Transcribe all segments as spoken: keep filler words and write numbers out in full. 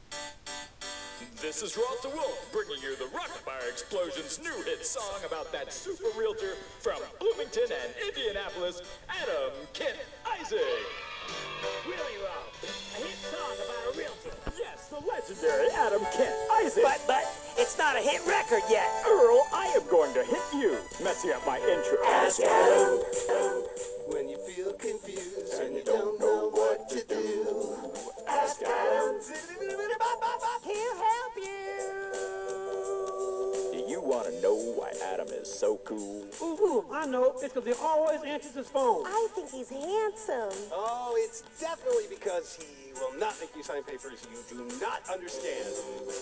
This is Ross the Wolf, bringing you the Rockfire Explosion's new hit song about that super realtor from Bloomington and Indianapolis, Adam Kent Isaac. Really, Ralph? A hit song about a realtor? Yes, the legendary Adam Kent Isaac. But, but, it's not a hit record yet. Earl, I am going to hit you, messing up my intro. Ask Adam. When you feel confused and you don't know what to do, ask Adam. He'll help you. Do you want to know why Adam is so cool? Ooh, ooh, I know. It's because he always answers his phone. I think he's handsome. Oh, it's definitely because he will not make you sign papers you do not understand.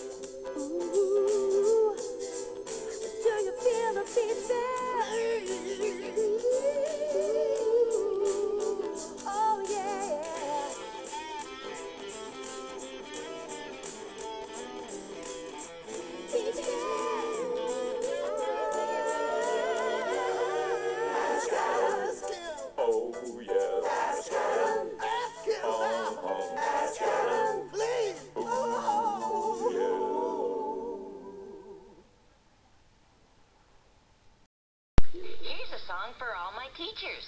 Ooh, do you feel the beat there? Oh, yeah. Beat there. Ask Adam. Oh, yes. Ask Adam. Ask him. Uh-huh. Ask Adam. Please. Oh, Here's a song for all my teachers.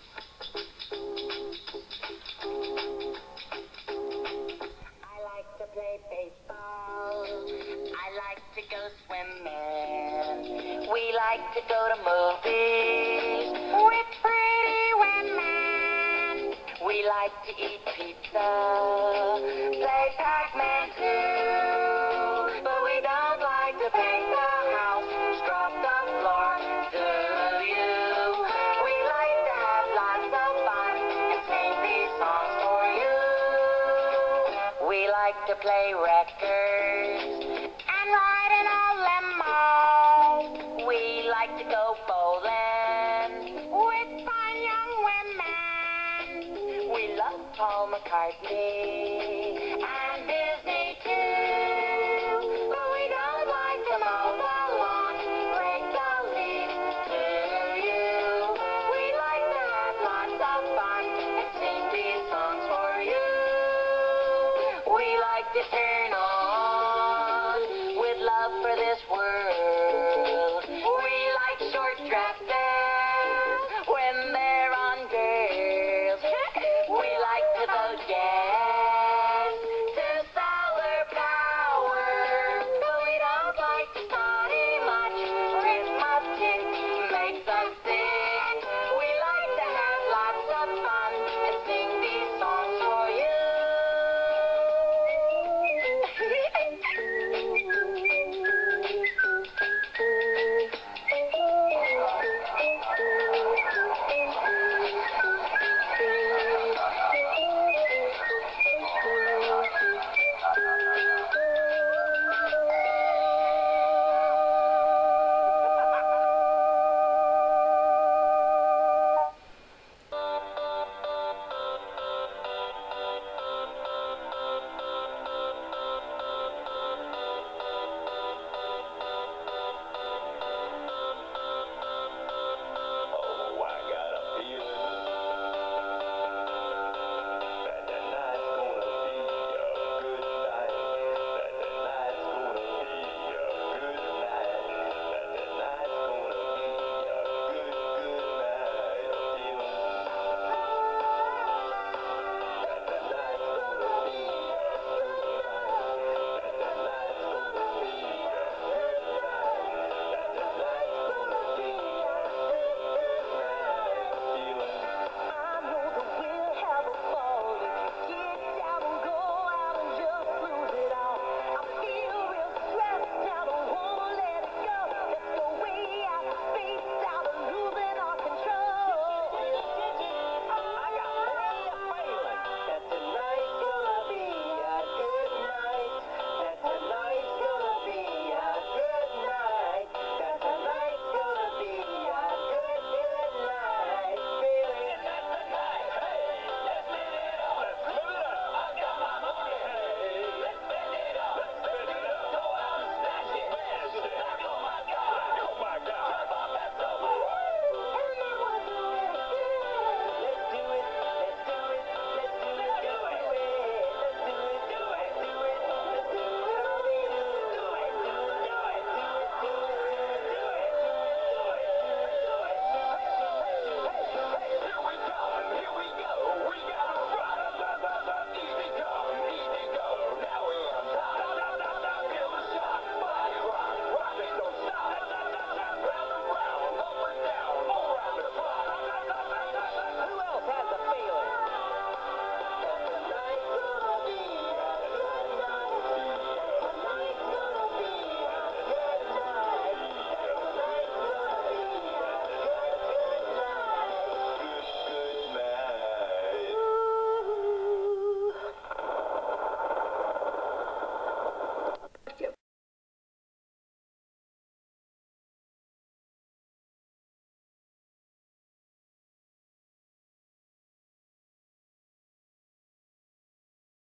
I like to play baseball. I like to go swimming. We like to go to movies with pretty women. We like to eat pizza, play Pac-Man too. But we don't like to paint the house, scrub the floor, do you? We like to have lots of fun and sing these songs for you. We like to play records and ride in a limo. We like to go bowling with fine young women. We love Paul McCartney and Disney too. But we don't like to mow the lawn, break the leaves, do you? We like to have lots of fun and sing these songs for you. We like to